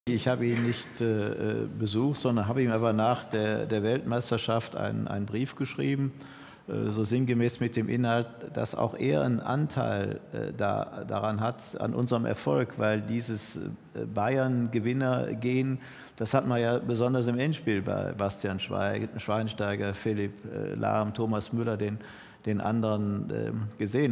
Ich habe ihn nicht besucht, sondern habe ihm aber nach der Weltmeisterschaft einen Brief geschrieben, so sinngemäß mit dem Inhalt, dass auch er einen Anteil daran hat, an unserem Erfolg, weil dieses Bayern-Gewinner-Gen, das hat man ja besonders im Endspiel bei Bastian Schweinsteiger, Philipp Lahm, Thomas Müller, den anderen gesehen.